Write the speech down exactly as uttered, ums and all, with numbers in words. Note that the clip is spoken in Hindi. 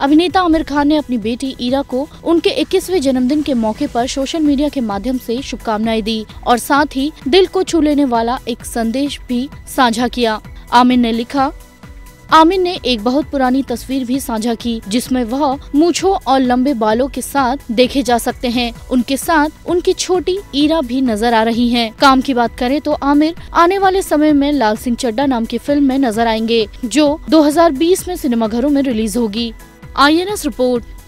अभिनेता आमिर खान ने अपनी बेटी ईरा को उनके इक्कीसवें जन्मदिन के मौके पर सोशल मीडिया के माध्यम से शुभकामनाएं दी और साथ ही दिल को छू लेने वाला एक संदेश भी साझा किया। आमिर ने लिखा, आमिर ने एक बहुत पुरानी तस्वीर भी साझा की जिसमें वह मूंछों और लंबे बालों के साथ देखे जा सकते हैं। उनके साथ उनकी छोटी ईरा भी नजर आ रही हैं। काम की बात करें तो आमिर आने वाले समय में लाल सिंह चड्ढा नाम की फिल्म में नजर आएंगे जो दो हज़ार बीस में सिनेमाघरों में रिलीज होगी। I N S report.